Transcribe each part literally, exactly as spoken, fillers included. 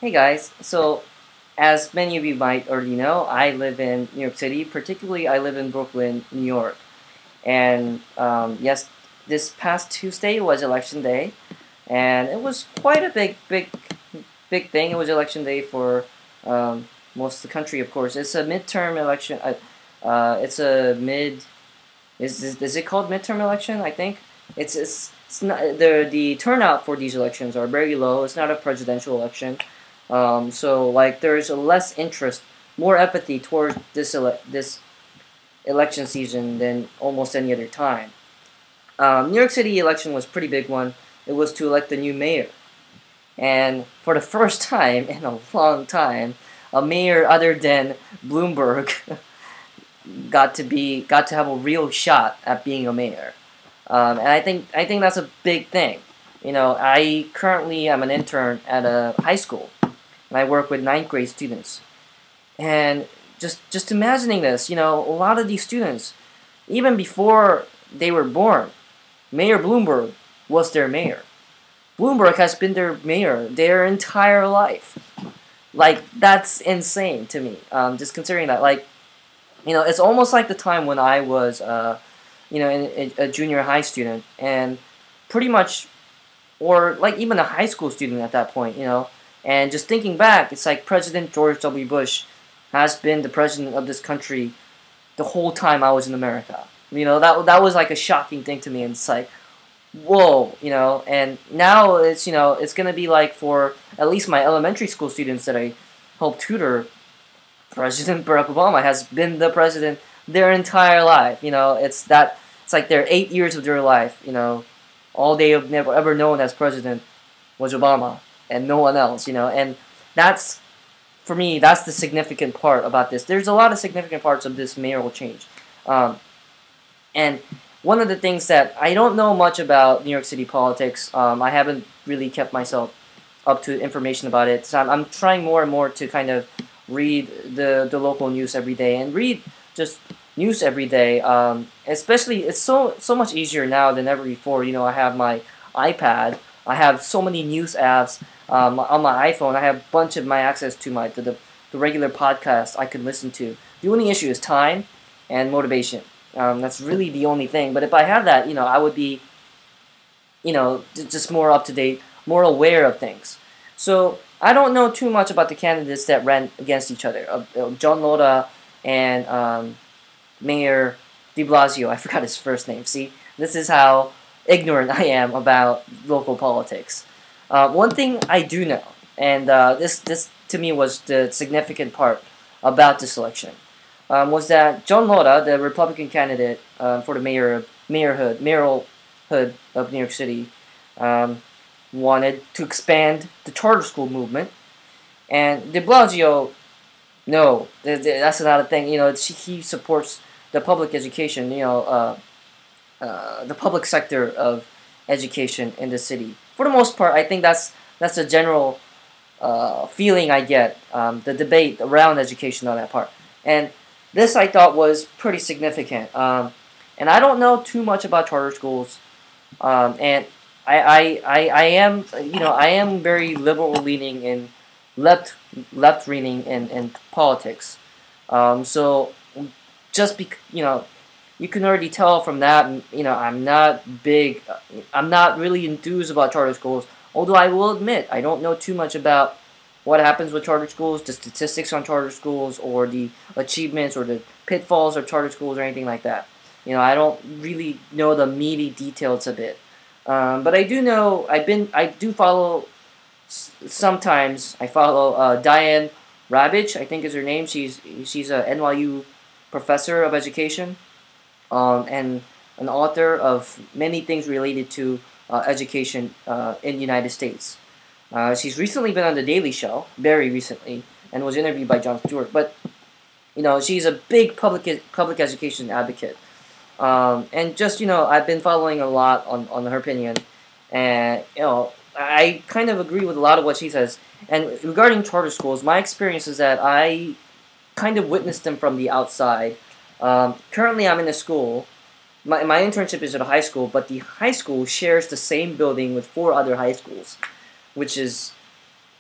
Hey guys, so as many of you might already know, I live in New York City. Particularly, I live in Brooklyn, New York. And um, yes, this past Tuesday was election day, and it was quite a big, big, big thing. It was election day for um, most of the country, of course. It's a midterm election. Uh, uh, it's a mid. Is, is is it called midterm election? I think it's it's, it's not the the turnout for these elections are very low. It's not a presidential election. Um, so like there's a less interest, more empathy towards this ele- this election season than almost any other time. Um, New York City election was a pretty big one. It was to elect the new mayor, and for the first time in a long time, a mayor other than Bloomberg got to be got to have a real shot at being a mayor. Um, and I think I think that's a big thing. You know, I currently am an intern at a high school, and I work with ninth grade students. And just just imagining this, you know, a lot of these students, even before they were born, Mayor Bloomberg was their mayor. Bloomberg has been their mayor their entire life. Like that's insane to me. Um, just considering that, like, you know, it's almost like the time when I was, uh, you know, in, in, a junior high student, and pretty much, or like even a high school student at that point, you know. And just thinking back, it's like President George W. Bush has been the president of this country the whole time I was in America. You know, that that was like a shocking thing to me, and it's like, whoa, you know. And now it's, you know, it's gonna be like for at least my elementary school students that I help tutor, President Barack Obama has been the president their entire life. You know, it's that it's like their eight years of their life. You know, all they have never ever known as president was Obama and no one else. You know, and that's, for me, that's the significant part about this. There's a lot of significant parts of this mayoral change, um, and one of the things that I don't know much about New York City politics. Um, I haven't really kept myself up to information about it. So I'm, I'm trying more and more to kind of read the the local news every day and read just news every day. Um, especially, it's so so much easier now than ever before. You know, I have my iPad. I have so many news apps um, on my iPhone. I have a bunch of my access to my to the the regular podcasts I can listen to. The only issue is time and motivation. Um, that's really the only thing. But if I had that, you know, I would be, you know, just more up to date, more aware of things. So I don't know too much about the candidates that ran against each other. Uh, uh, John Loda and um, Mayor De Blasio. I forgot his first name. See, this is how ignorant I am about local politics. Uh, one thing I do know, and uh, this this to me was the significant part about this election, um, was that John Loda, the Republican candidate uh, for the mayor mayorhood mayoralhood of New York City, um, wanted to expand the charter school movement, and De Blasio, no, that's not a thing. You know, it's, he supports the public education. You know, uh, uh, the public sector of education in the city. For the most part, I think that's that's a general uh, feeling I get. Um, the debate around education on that part, and this I thought was pretty significant. Um, and I don't know too much about charter schools, um, and I, I, I, I am, you know, I am very liberal leaning in left left leaning in, in politics. Um, so just be, you know, you can already tell from that, you know, I'm not big, I'm not really enthused about charter schools. Although I will admit, I don't know too much about what happens with charter schools, the statistics on charter schools, or the achievements or the pitfalls of charter schools or anything like that. You know, I don't really know the meaty details of it. Um, but I do know, I've been, I do follow, sometimes I follow uh, Diane Ravitch, I think is her name. She's she's a N Y U professor of education, um, and an author of many things related to uh, education uh, in the United States. Uh, she's recently been on The Daily Show, very recently, and was interviewed by Jon Stewart. But, you know, she's a big public public education advocate. Um, and just, you know, I've been following a lot on, on her opinion, and, you know, I kind of agree with a lot of what she says. And regarding charter schools, my experience is that I kind of witnessed them from the outside. Um, currently, I'm in a school. My, my internship is at a high school, but the high school shares the same building with four other high schools, which is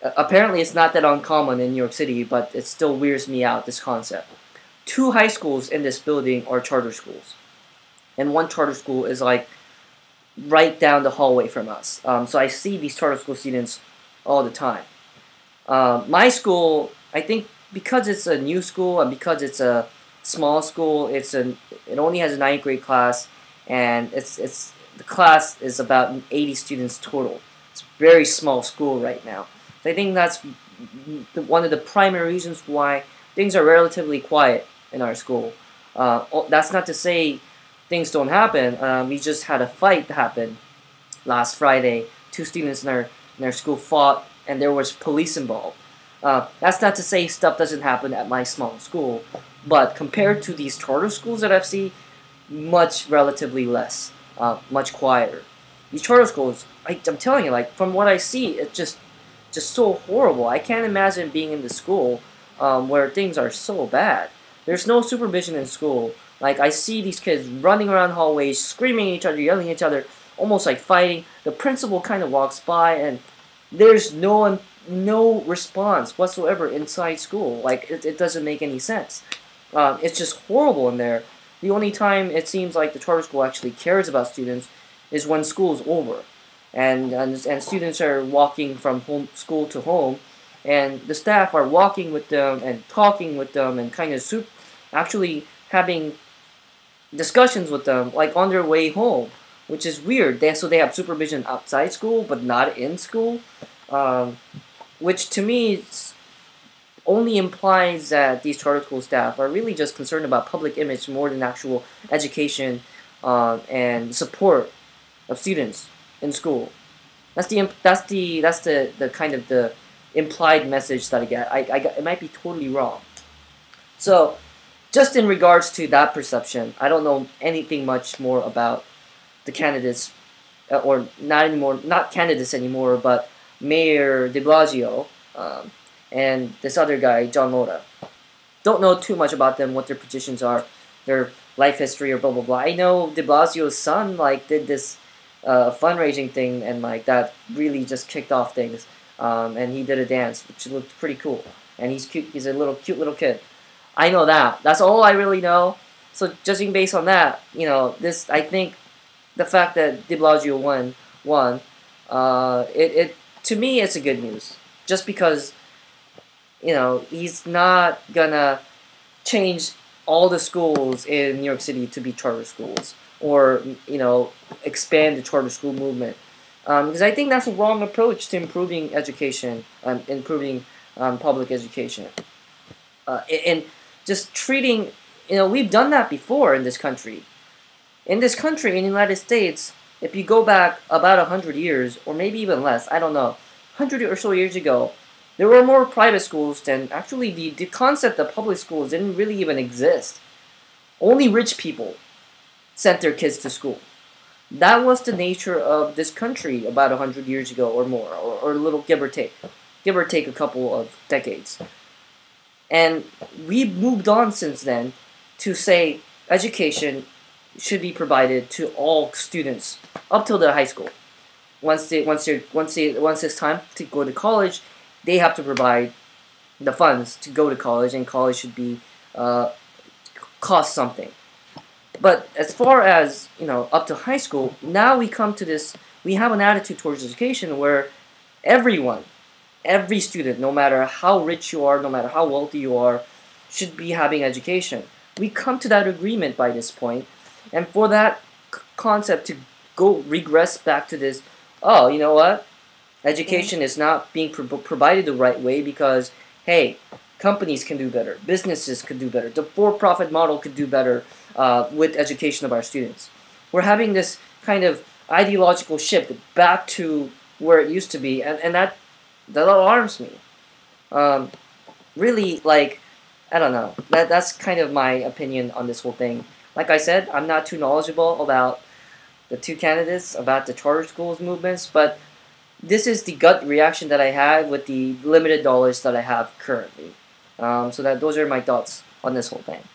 Uh, apparently, it's not that uncommon in New York City, but it still weirds me out, this concept. Two high schools in this building are charter schools, and one charter school is like right down the hallway from us. Um, so I see these charter school students all the time. Uh, my school, I think, because it's a new school and because it's a small school, it's a it only has a ninth grade class, and it's it's the class is about eighty students total. It's a very small school right now. So I think that's one of the primary reasons why things are relatively quiet in our school. Uh, that's not to say things don't happen. Um, we just had a fight happen last Friday. Two students in our in our school fought, and there was police involved. Uh, that's not to say stuff doesn't happen at my small school, but compared to these charter schools that I've seen, much relatively less, uh, much quieter. These charter schools, I, I'm telling you, like from what I see, it's just just so horrible. I can't imagine being in the school um, where things are so bad. There's no supervision in school. Like, I see these kids running around hallways, screaming at each other, yelling at each other, almost like fighting. The principal kind of walks by, and there's no one, no response whatsoever inside school. Like, it, it doesn't make any sense. Um, it's just horrible in there. The only time it seems like the charter school actually cares about students is when school's over. And, and, and students are walking from home, school to home, and the staff are walking with them and talking with them and kind of soup, actually having discussions with them like on their way home, which is weird. They, so they have supervision outside school but not in school, um, which to me only implies that these charter school staff are really just concerned about public image more than actual education uh, and support of students in school. That's the that's the that's the, the kind of the implied message that I get. I, I it might be totally wrong. So, just in regards to that perception, I don't know anything much more about the candidates, uh, or not anymore, not candidates anymore, but Mayor De Blasio um, and this other guy, John Mota. Don't know too much about them, what their positions are, their life history, or blah blah blah. I know De Blasio's son like did this uh, fundraising thing, and like that really just kicked off things. Um, and he did a dance, which looked pretty cool. And he's cute. He's a little cute little kid. I know that. That's all I really know. So judging based on that, you know, this I think the fact that De Blasio won won, uh, it it to me it's a good news. Just because, you know, he's not gonna change all the schools in New York City to be charter schools, or you know, expand the charter school movement. Um, because I think that's a wrong approach to improving education, um, improving um, public education. Uh, and just treating, you know, we've done that before in this country. In this country, in the United States, if you go back about a hundred years, or maybe even less, I don't know, hundred or so years ago, there were more private schools than actually the, the concept of public schools didn't really even exist. Only rich people sent their kids to school. That was the nature of this country about a hundred years ago or more, or, or a little give or take. Give or take a couple of decades. And we've moved on since then to say education should be provided to all students up till their high school. Once they once they once they once it's time to go to college, they have to provide the funds to go to college, and college should be uh, cost something. But as far as, you know, up to high school, now we come to this, we have an attitude towards education where everyone, every student, no matter how rich you are, no matter how wealthy you are, should be having education. We come to that agreement by this point, and for that concept to go regress back to this, oh, you know what? Education is not being pro provided the right way because, hey, companies can do better, businesses could do better, the for-profit model could do better uh, with education of our students. We're having this kind of ideological shift back to where it used to be, and, and that that alarms me. Um, really, like, I don't know. That that's kind of my opinion on this whole thing. Like I said, I'm not too knowledgeable about the two candidates, about the charter schools movements, but this is the gut reaction that I had with the limited dollars that I have currently. Um, so that those are my thoughts on this whole thing.